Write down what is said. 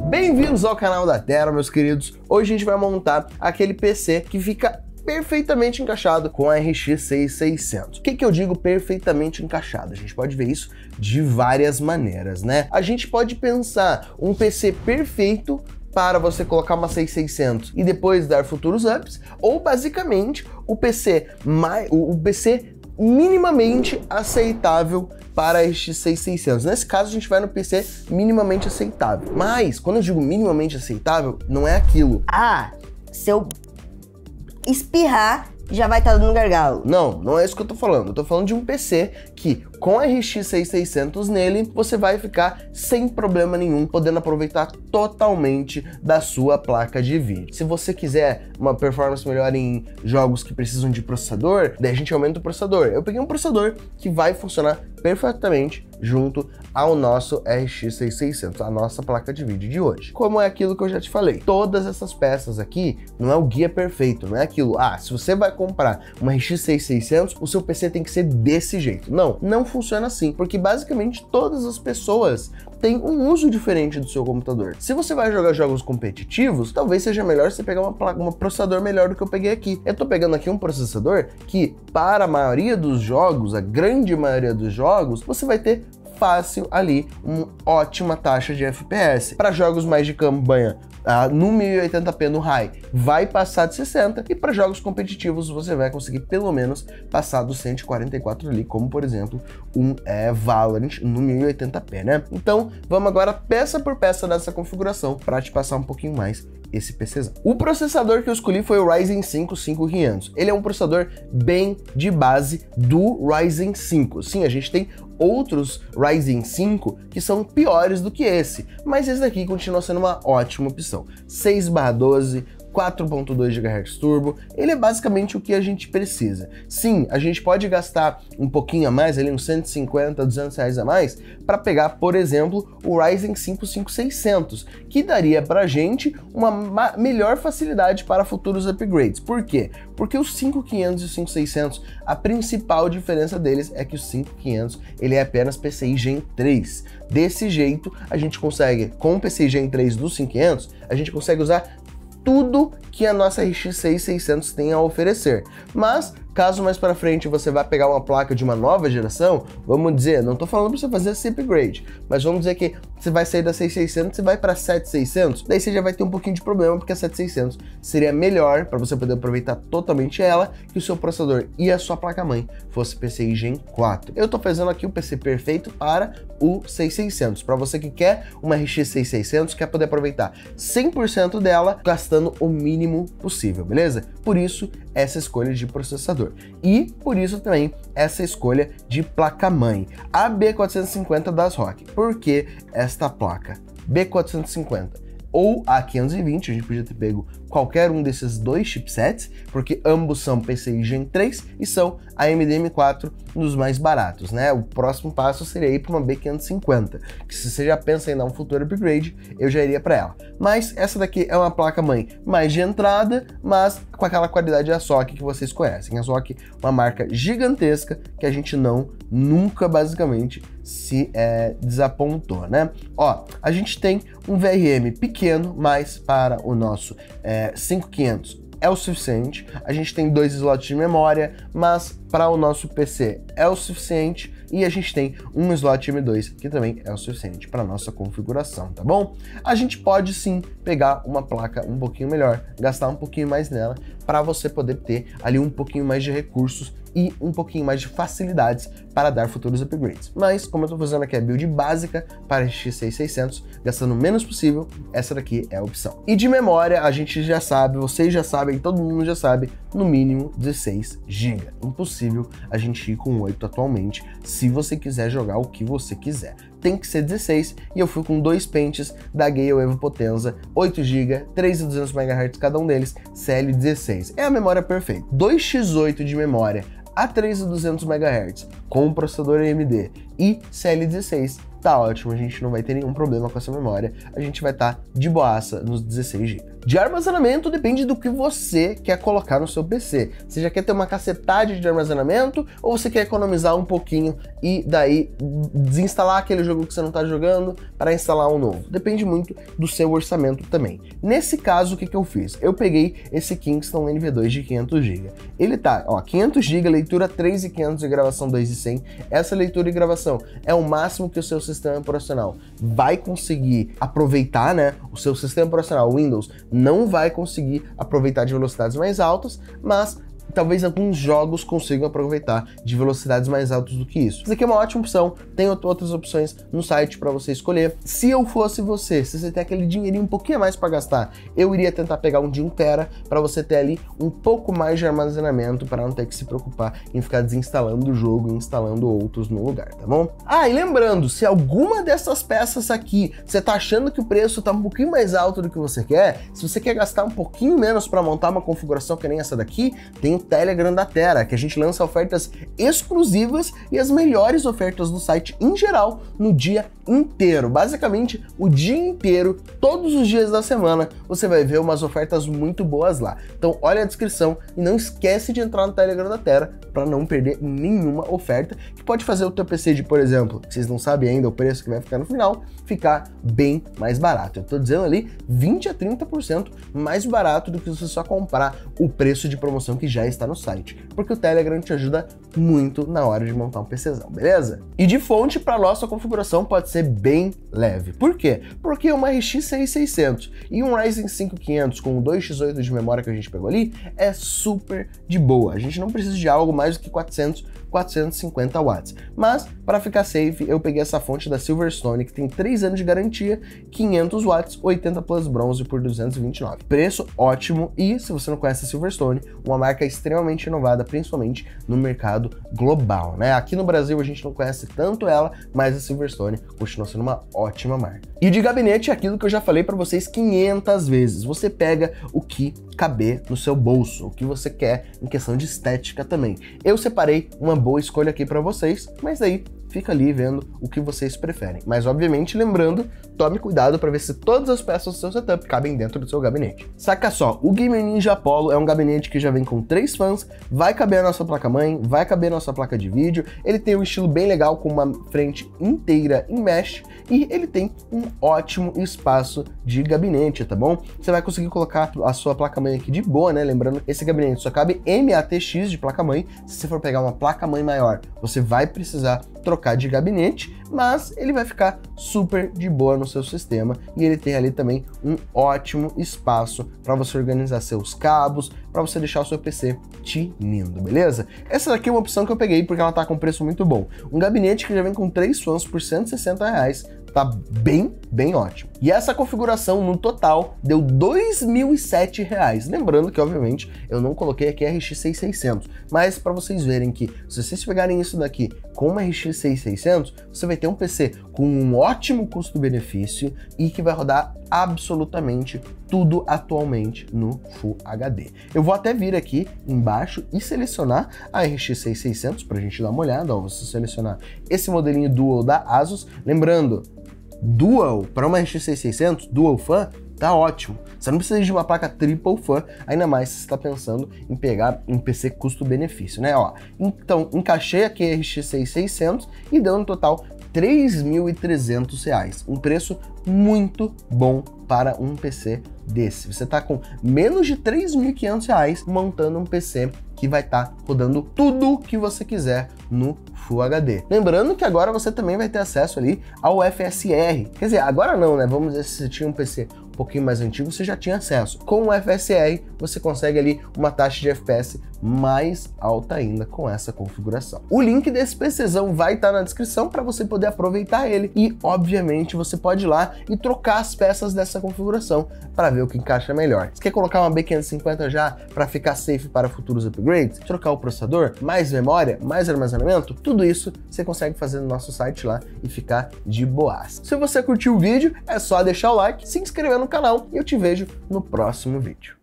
Bem-vindos ao canal da Tera, meus queridos. Hoje a gente vai montar aquele PC que fica perfeitamente encaixado com a RX 6600. O que eu digo perfeitamente encaixado? A gente pode ver isso de várias maneiras, né? A gente pode pensar um PC perfeito para você colocar uma 6600 e depois dar futuros ups, ou basicamente o PC minimamente aceitável para a RX 6600. Nesse caso, a gente vai no PC minimamente aceitável. Mas, quando eu digo minimamente aceitável, não é aquilo. Ah, se eu espirrar, já vai estar dando gargalo. Não é isso que eu tô falando. Eu tô falando de um PC que, com a RX 6600 nele, você vai ficar sem problema nenhum, podendo aproveitar totalmente da sua placa de vídeo. Se você quiser uma performance melhor em jogos que precisam de processador, daí a gente aumenta o processador. Eu peguei um processador que vai funcionar perfeitamente junto ao nosso RX 6600, a nossa placa de vídeo de hoje. Como é aquilo que eu já te falei, todas essas peças aqui não é o guia perfeito, não é aquilo, se você vai comprar uma RX 6600, o seu PC tem que ser desse jeito. Não funciona assim, porque basicamente todas as pessoas têm um uso diferente do seu computador. Se você vai jogar jogos competitivos, talvez seja melhor você pegar um processador melhor do que eu peguei aqui. Eu tô pegando aqui um processador que, para a maioria dos jogos, a grande maioria dos jogos, você vai ter fácil ali uma ótima taxa de FPS. Para jogos mais de campanha, no 1080p no high, vai passar de 60, e para jogos competitivos você vai conseguir pelo menos passar dos 144 ali, como por exemplo um Valorant no 1080p, né? Então vamos agora peça por peça dessa configuração para te passar um pouquinho mais esse PCzão. O processador que eu escolhi foi o Ryzen 5 5500. Ele é um processador bem de base do Ryzen 5. Sim, a gente tem outros Ryzen 5 que são piores do que esse, mas esse daqui continua sendo uma ótima opção. 6/12, 4.2 GHz turbo, ele é basicamente o que a gente precisa. Sim, a gente pode gastar um pouquinho a mais, ali uns 150, 200 reais a mais, para pegar, por exemplo, o Ryzen 5 5600, que daria pra gente uma melhor facilidade para futuros upgrades. Por quê? Porque os 5500 e o 5600, a principal diferença deles é que o 5500 ele é apenas PCI Gen 3. Desse jeito, a gente consegue, com o PCI Gen 3 do 5500, a gente consegue usar tudo que a nossa RX 6600 tem a oferecer. Mas, caso mais para frente você vai pegar uma placa de uma nova geração, vamos dizer, não estou falando para você fazer esse upgrade, mas vamos dizer que você vai sair da 6600 e vai para 7600, daí você já vai ter um pouquinho de problema, porque a 7600 seria melhor para você poder aproveitar totalmente ela, que o seu processador e a sua placa-mãe fosse PCI Gen 4. Eu estou fazendo aqui o PC perfeito para o 6600, para você que quer uma RX 6600, quer poder aproveitar 100% dela, gastando o mínimo possível, beleza? Por isso, essa escolha de processador. E por isso também essa escolha de placa-mãe, a B450 das ROG. Por que esta placa? B450 ou A520, a gente podia ter pego qualquer um desses dois chipsets, porque ambos são PCI Gen 3 e são AMD M4 nos mais baratos, né? O próximo passo seria ir para uma B550, que se você já pensa em dar um futuro upgrade, eu já iria para ela. Mas essa daqui é uma placa-mãe mais de entrada, mas com aquela qualidade ASRock que vocês conhecem. A ASRock é uma marca gigantesca que a gente nunca basicamente se desapontou, né? Ó, a gente tem um VRM pequeno, mas para o nosso 5500 é o suficiente. A gente tem 2 slots de memória, mas para o nosso PC é o suficiente. E a gente tem um slot M2 que também é o suficiente para nossa configuração, tá bom? A gente pode sim pegar uma placa um pouquinho melhor, gastar um pouquinho mais nela, para você poder ter ali um pouquinho mais de recursos e um pouquinho mais de facilidades para dar futuros upgrades. Mas, como eu estou fazendo aqui a build básica para a RX 6600, gastando o menos possível, essa daqui é a opção. E de memória, a gente já sabe, vocês já sabem, todo mundo já sabe, no mínimo 16 GB. Impossível a gente ir com 8 atualmente, se você quiser jogar o que você quiser. Tem que ser 16, e eu fui com 2 pentes da Gale Evo Potenza, 8 GB, 3.200 MHz cada um deles, CL16. É a memória perfeita. 2x8 de memória a 3.200 MHz com o processador AMD e CL16, tá ótimo, a gente não vai ter nenhum problema com essa memória, a gente vai estar de boaça nos 16 GB. De armazenamento depende do que você quer colocar no seu PC. Você já quer ter uma cacetade de armazenamento ou você quer economizar um pouquinho e daí desinstalar aquele jogo que você não está jogando para instalar um novo? Depende muito do seu orçamento também. Nesse caso, o que eu fiz? Eu peguei esse Kingston NV2 de 500 GB. Ele tá, ó, 500 GB, leitura 3.500 e gravação 2.100. Essa leitura e gravação é o máximo que o seu sistema operacional vai conseguir aproveitar, né? O seu sistema operacional Windows não vai conseguir aproveitar de velocidades mais altas, mas talvez alguns jogos consigam aproveitar de velocidades mais altas do que isso. Isso aqui é uma ótima opção, tem outras opções no site para você escolher. Se eu fosse você, se você tem aquele dinheirinho um pouquinho a mais para gastar, eu iria tentar pegar um de 1 TB para você ter ali um pouco mais de armazenamento para não ter que se preocupar em ficar desinstalando o jogo e instalando outros no lugar, tá bom? Ah, e lembrando, se alguma dessas peças aqui você tá achando que o preço tá um pouquinho mais alto do que você quer, se você quer gastar um pouquinho menos para montar uma configuração que nem essa daqui, tem o Telegram da Tera, que a gente lança ofertas exclusivas e as melhores ofertas do site em geral no dia inteiro. Basicamente, o dia inteiro, todos os dias da semana, você vai ver umas ofertas muito boas lá. Então, olha a descrição e não esquece de entrar no Telegram da Tera para não perder nenhuma oferta, que pode fazer o teu PC de, por exemplo, vocês não sabem ainda o preço que vai ficar no final, ficar bem mais barato. Eu tô dizendo ali 20 a 30% mais barato do que você só comprar o preço de promoção que já está no site, porque o Telegram te ajuda muito na hora de montar um PCzão, beleza? E de fonte para nossa configuração pode ser bem leve. Por quê? Porque uma RX 6600 e um Ryzen 5500 com 2x8 de memória que a gente pegou ali é super de boa. A gente não precisa de algo mais do que 450 watts. Mas, para ficar safe, eu peguei essa fonte da Silverstone, que tem 3 anos de garantia, 500 watts, 80 plus bronze por 229. Preço ótimo e, se você não conhece a Silverstone, uma marca extremamente inovada, principalmente no mercado global, né? Aqui no Brasil a gente não conhece tanto ela, mas a Silverstone continua sendo uma ótima marca. E de gabinete é aquilo que eu já falei para vocês 500 vezes. Você pega o que caber no seu bolso, o que você quer em questão de estética também. Eu separei uma boa escolha aqui para vocês, mas aí fica ali vendo o que vocês preferem. Mas obviamente lembrando, tome cuidado para ver se todas as peças do seu setup cabem dentro do seu gabinete. Saca só, o Gamer Ninja Apollo é um gabinete que já vem com 3 fãs, vai caber a nossa placa-mãe, vai caber a nossa placa de vídeo, ele tem um estilo bem legal com uma frente inteira em mesh e ele tem um ótimo espaço de gabinete, tá bom? Você vai conseguir colocar a sua placa-mãe aqui de boa, né? Lembrando que esse gabinete só cabe MATX de placa-mãe. Se você for pegar uma placa-mãe maior, você vai precisar trocar de gabinete, mas ele vai ficar super de boa no seu sistema e ele tem ali também um ótimo espaço para você organizar seus cabos, para você deixar o seu PC tinindo, beleza? Essa daqui é uma opção que eu peguei porque ela tá com preço muito bom. Um gabinete que já vem com 3 fãs por R$160, tá bem ótimo. E essa configuração no total deu R$2.007. Lembrando que, obviamente, eu não coloquei aqui a RX 6600, mas para vocês verem que se vocês pegarem isso daqui com uma RX 6600, você vai ter um PC com um ótimo custo-benefício e que vai rodar absolutamente tudo atualmente no Full HD. Eu vou até vir aqui embaixo e selecionar a RX 6600 para a gente dar uma olhada. Ó, você selecionar esse modelinho Dual da Asus, lembrando, Dual para uma RX 6600, Dual Fan, tá ótimo. Você não precisa de uma placa Triple Fan, ainda mais se você está pensando em pegar um PC custo-benefício, né? Ó, então, encaixei aqui a RX 6600 e deu no total R$3.300, um preço muito bom para um PC desse. Você tá com menos de R$3.500 montando um PC que vai estar rodando tudo que você quiser no Full HD. Lembrando que agora você também vai ter acesso ali ao FSR. Quer dizer, agora não, né? Vamos dizer, se você tinha um PC um pouquinho mais antigo, você já tinha acesso. Com o FSR, você consegue ali uma taxa de FPS mais alta ainda com essa configuração. O link desse PCzão vai estar na descrição para você poder aproveitar ele e, obviamente, você pode ir lá e trocar as peças dessa configuração para ver o que encaixa melhor. Você quer colocar uma B550 já para ficar safe para futuros upgrades? Trocar o processador? Mais memória? Mais armazenamento? Tudo isso você consegue fazer no nosso site lá e ficar de boas. Se você curtiu o vídeo, é só deixar o like, se inscrever no canal e eu te vejo no próximo vídeo.